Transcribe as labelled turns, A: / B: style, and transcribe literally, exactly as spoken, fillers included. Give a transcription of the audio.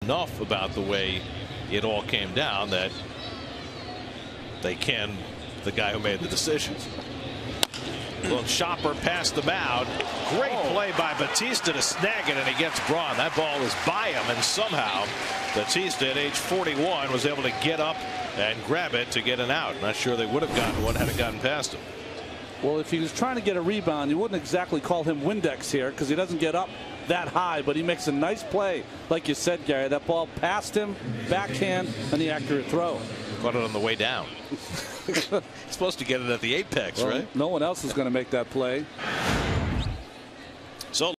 A: enough about the way it all came down that they can the guy who made the decisions. Little chopper past the mound. Great oh. play by Bautista to snag it, and he gets Braun. That ball is by him, and somehow Bautista at age forty-one was able to get up and grab it to get an out. Not sure they would have gotten one had it gotten past him.
B: Well, if he was trying to get a rebound, you wouldn't exactly call him Windex here because he doesn't get up that high, but he makes a nice play. Like you said, Gary, that ball past him, backhand, and the accurate throw.
A: Caught it on the way down. He's supposed to get it at the apex,
B: well,
A: right?
B: No one else is going to make that play.